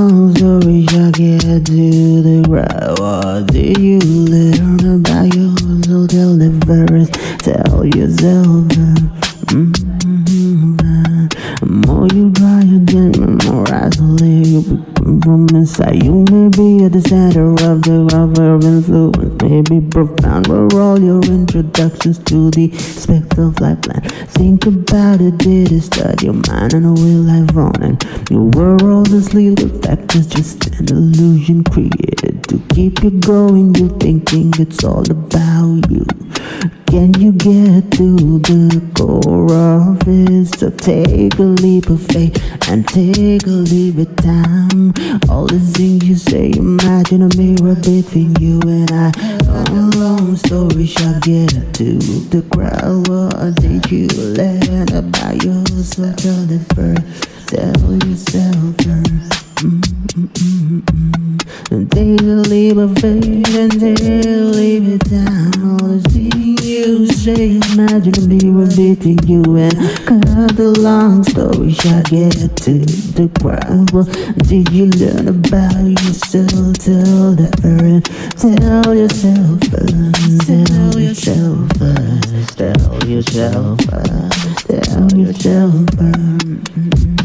long story short, get to the crowd. What did you learn about yourself? Tell the verse, tell yourself. The more you try again, the more isolate you become from inside. You may be at the center of the river of influence, maybe profound. Were all your introductions to the aspect of life plan? Think about it, did it study your mind and a will life on? And you were all this little fact is just an illusion created to keep you going. You thinking it's all about you. Can you get to the core of it? So take a leap of faith and take a leap of time. All the things you say, imagine a mirror between you and I. On a long story short, get to the crowd. What did you learn about yourself? Tell it first, tell yourself first. And take a leap of faith and take a leap of time. All the things you say, imagine a mirror between you and cut the long story short, get to the crowd. What did you learn about yourself? Tell the earth, tell yourself first, tell yourself first, tell yourself first, tell yourself first.